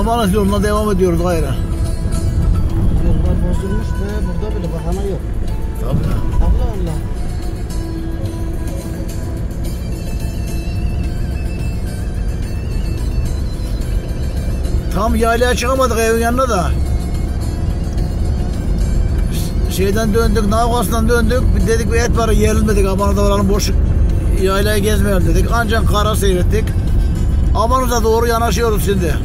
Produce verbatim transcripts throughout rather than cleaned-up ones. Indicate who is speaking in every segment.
Speaker 1: Amanas yoluna devam ediyoruz gayrı.
Speaker 2: Yollar bozulmuş ve burada bile bahana yok.
Speaker 1: Tabii.
Speaker 2: Allah Allah.
Speaker 1: Tam yaylaya çıkamadık evin yanına da. Şeyden döndük, Navgas'tan döndük. Dedik bir et var yiyelim dedik. Abana'da varalım, boş yaylaya gezmeyelim dedik. Ancak kara seyrettik. Abana'da doğru yanaşıyoruz şimdi.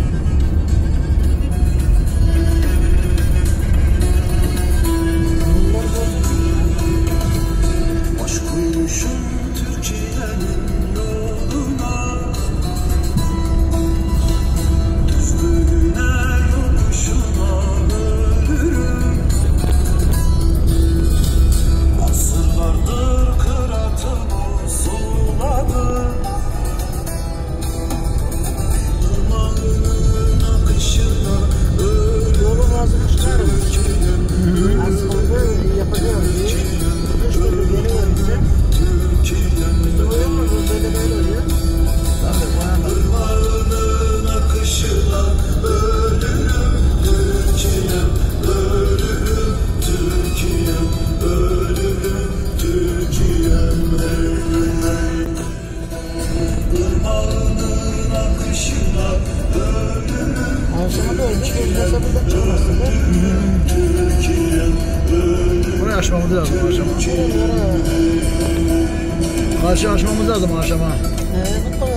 Speaker 1: Burayı aşmamız lazım aşama. Karşı aşmamız lazım aşama.
Speaker 2: Evet.